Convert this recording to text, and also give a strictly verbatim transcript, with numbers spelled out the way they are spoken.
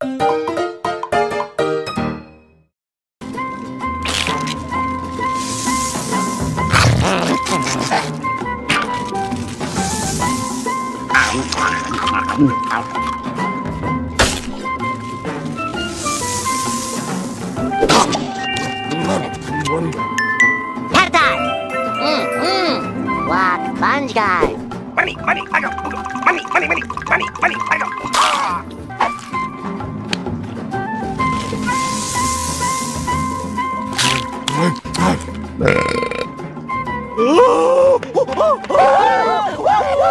Hairtie! Mm-hmm. Walk, sponge guy. Money, money, I got money, money, money, money, money, I got. Ah!